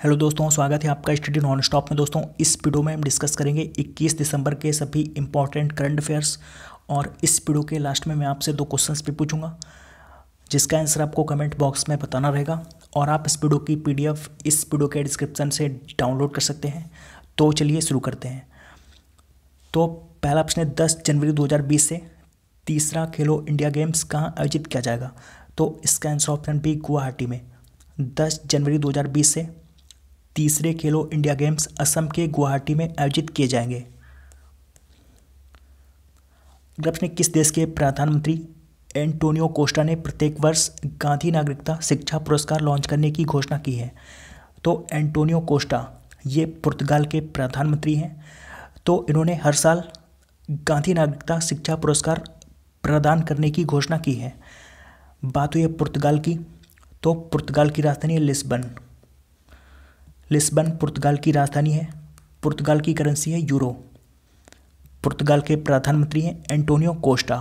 Hello दोस्तों, स्वागत है आपका स्टडी नॉन स्टॉप में। दोस्तों, इस वीडियो में हम डिस्कस करेंगे 21 दिसंबर के सभी इंपॉर्टेंट करंट अफेयर्स। और इस वीडियो के लास्ट में मैं आपसे 2 क्वेश्चंस भी पूछूंगा, जिसका आंसर आपको कमेंट बॉक्स में बताना रहेगा। और आप इस वीडियो की पीडीएफ इस वीडियो के डिस्क्रिप्शन से डाउनलोड कर सकते हैं। तो चलिए शुरू करते हैं। तो पहला ऑप्शन है 10 जनवरी 2020 से तीसरा खेलो इंडिया गेम्स कहाँ आयोजित किया जाएगा। तो इसका आंसर ऑप्शन बी गुवाहाटी में। 10 जनवरी 2020 से तीसरे खेलो इंडिया गेम्स असम के गुवाहाटी में आयोजित किए जाएंगे। अगला प्रश्न, किस देश के प्रधानमंत्री एंटोनियो कोस्टा ने प्रत्येक वर्ष गांधी नागरिकता शिक्षा पुरस्कार लॉन्च करने की घोषणा की है। तो एंटोनियो कोस्टा ये पुर्तगाल के प्रधानमंत्री हैं। तो इन्होंने हर साल गांधी नागरिकता शिक्षा पुरस्कार प्रदान करने की घोषणा की है। बात हुई है पुर्तगाल की, तो पुर्तगाल की राजधानी है लिस्बन। लिस्बन पुर्तगाल की राजधानी है। पुर्तगाल की करेंसी है यूरो। पुर्तगाल के प्रधानमंत्री हैं एंटोनियो कोस्टा।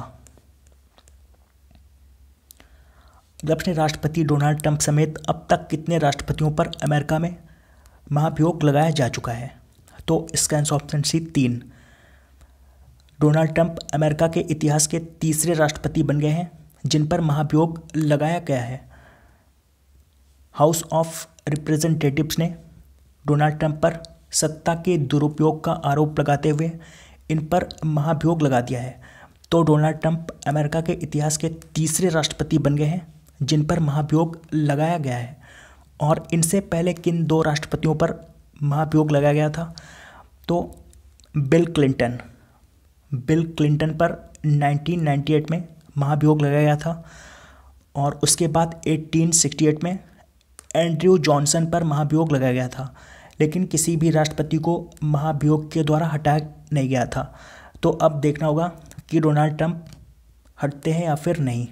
अगला प्रश्न, राष्ट्रपति डोनाल्ड ट्रंप समेत अब तक कितने राष्ट्रपतियों पर अमेरिका में महाभियोग लगाया जा चुका है। तो इसका answer option C 3। Donald Trump America के इतिहास के तीसरे राष्ट्रपति बन गए हैं जिन पर महाभियोग लगाया गया है। हाउस ऑफ रिप्रेजेंटेटिव्स ने डोनाल्ड ट्रंप पर सत्ता के दुरुपयोग का आरोप लगाते हुए इन पर महाभियोग लगा दिया है। तो डोनाल्ड ट्रंप अमेरिका के इतिहास के तीसरे राष्ट्रपति बन गए हैं जिन पर महाभियोग लगाया गया है। और इनसे पहले किन 2 राष्ट्रपतियों पर महाभियोग लगाया गया था। तो बिल क्लिंटन पर 1998 में महाभियोग लगाया गया था। और उसके बाद 1868 में एंड्रयू जॉनसन पर महाभियोग लगाया गया था। लेकिन किसी भी राष्ट्रपति को महाभियोग के द्वारा हटाया नहीं गया था। तो अब देखना होगा कि डोनाल्ड ट्रंप हटते हैं या फिर नहीं।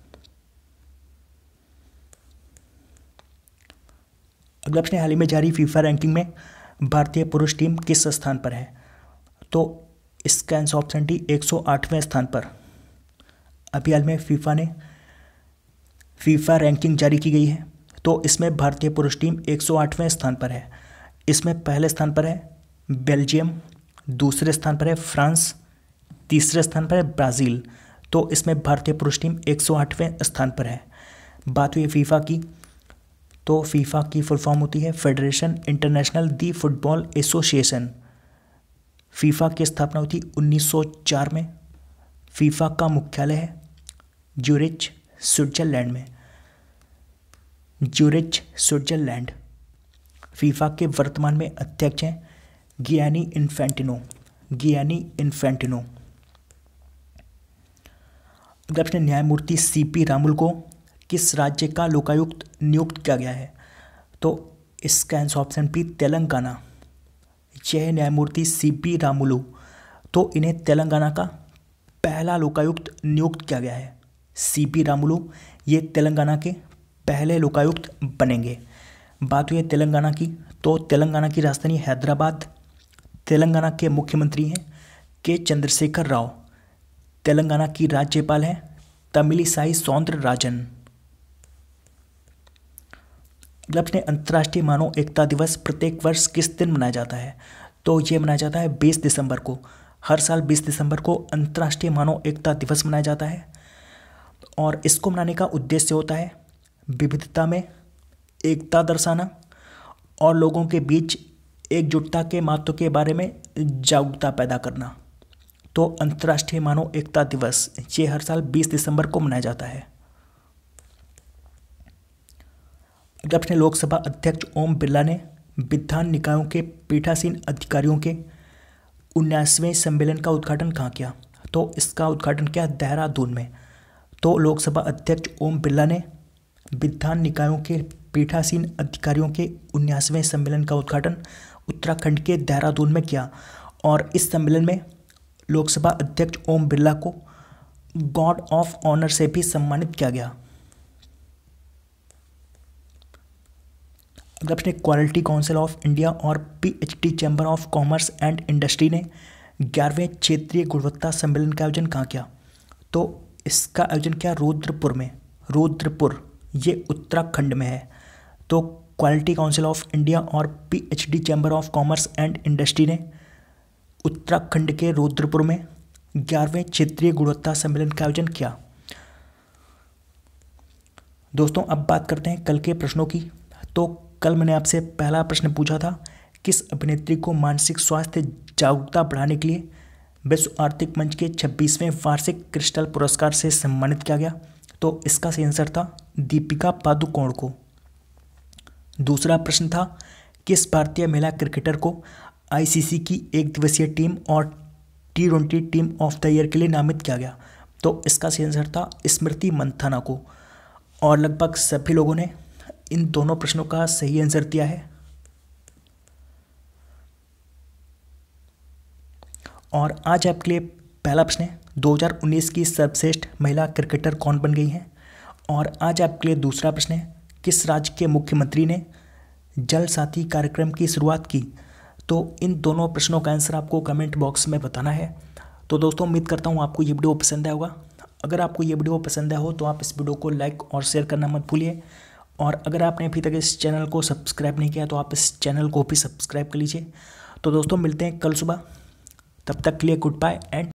अगला प्रश्न, हाल ही में जारी फीफा रैंकिंग में भारतीय पुरुष टीम किस स्थान पर है। तो इसका आंसर ऑप्शन डी 108वें स्थान पर। अभी हाल में फीफा रैंकिंग जारी की गई है। तो इसमें भारतीय पुरुष टीम 108वें स्थान पर है। इसमें पहले स्थान पर है बेल्जियम, दूसरे स्थान पर है फ्रांस, तीसरे स्थान पर है ब्राज़ील। तो इसमें भारतीय पुरुष टीम 108वें स्थान पर है। बात हुई फीफा की, तो फीफा की फुल फॉर्म होती है Federation International de Football Association. FIFA की स्थापना हुई थी 1904 में। फीफा का मुख्यालय है ज्यूरिच, स्विट्जरलैंड में। Zurich, Switzerland. फीफा के वर्तमान में अध्यक्ष हैं गियानी इन्फैंटिनो। अगला प्रश्न, न्यायमूर्ति सीपी रामुल को किस राज्य का लोकायुक्त नियुक्त किया गया है। तो इसका आंसर ऑप्शन बी तेलंगाना। यह न्यायमूर्ति सीपी रामुलु, तो इन्हें तेलंगाना का पहला लोकायुक्त नियुक्त किया गया है। सीपी रामुलु ये तेलंगाना के पहले लोकायुक्त बनेंगे। बात हुई है तेलंगाना की, तो तेलंगाना की राजधानी हैदराबाद। तेलंगाना के मुख्यमंत्री हैं के चंद्रशेखर राव। तेलंगाना की राज्यपाल हैं तमिलिसाई सौंदरराजन। अगला प्रश्न, अंतर्राष्ट्रीय मानव एकता दिवस प्रत्येक वर्ष किस दिन मनाया जाता है। तो ये मनाया जाता है 20 दिसंबर को। हर साल 20 दिसंबर को अंतर्राष्ट्रीय मानव एकता दिवस मनाया जाता है। और इसको मनाने का उद्देश्य होता है विविधता में एकता दर्शाना और लोगों के बीच एकजुटता के महत्व के बारे में जागरूकता पैदा करना। तो अंतर्राष्ट्रीय मानव एकता दिवस ये हर साल 20 दिसंबर को मनाया जाता है। अगला प्रश्न, लोकसभा अध्यक्ष ओम बिरला ने विधान निकायों के पीठासीन अधिकारियों के 19वें सम्मेलन का उद्घाटन कहाँ किया। तो इसका उद्घाटन किया देहरादून में। तो लोकसभा अध्यक्ष ओम बिरला ने विधान निकायों के पीठासीन अधिकारियों के 19वें सम्मेलन का उद्घाटन उत्तराखंड के देहरादून में किया। और इस सम्मेलन में लोकसभा अध्यक्ष ओम बिरला को गॉर्ड ऑफ ऑनर से भी सम्मानित किया गया। अगला प्रश्न, क्वालिटी काउंसिल ऑफ इंडिया और PhD Chamber of Commerce and Industry ने 11वें क्षेत्रीय गुणवत्ता सम्मेलन का आयोजन कहाँ किया। तो इसका आयोजन किया रुद्रपुर में। रुद्रपुर ये उत्तराखंड में है। तो क्वालिटी काउंसिल ऑफ इंडिया और PhD Chamber of Commerce and Industry ने उत्तराखंड के रुद्रपुर में 11वें क्षेत्रीय गुणवत्ता सम्मेलन का आयोजन किया। दोस्तों अब बात करते हैं कल के प्रश्नों की। तो कल मैंने आपसे पहला प्रश्न पूछा था, किस अभिनेत्री को मानसिक स्वास्थ्य जागरूकता बढ़ाने के लिए विश्व आर्थिक मंच के 26वें वार्षिक क्रिस्टल पुरस्कार से सम्मानित किया गया? तो इसका सही आंसर था दीपिका पादुकोण को। दूसरा प्रश्न था, किस भारतीय महिला क्रिकेटर को ICC की एक दिवसीय टीम और T20 team of the year के लिए नामित किया गया? तो इसका सही आंसर था स्मृति मंथाना को। और लगभग सभी लोगों ने इन दोनों प्रश्नों का सही आंसर दिया है। और आज आपके लिए पहला प्रश्न है, 2019 की सर्वश्रेष्ठ महिला क्रिकेटर कौन बन गई हैं? और आज आपके लिए दूसरा प्रश्न है, किस राज्य के मुख्यमंत्री ने जल साथी कार्यक्रम की शुरुआत की? तो इन दोनों प्रश्नों का आंसर आपको कमेंट बॉक्स में बताना है। तो दोस्तों उम्मीद करता हूँ आपको ये वीडियो पसंद आया होगा। अगर आपको ये वीडियो पसंद आया हो तो आप इस वीडियो को लाइक और शेयर करना मत भूलिए। और अगर आपने अभी तक इस चैनल को सब्सक्राइब नहीं किया तो आप इस चैनल को भी सब्सक्राइब कर लीजिए। तो दोस्तों मिलते हैं कल सुबह, तब तक के लिए गुड बाय एंड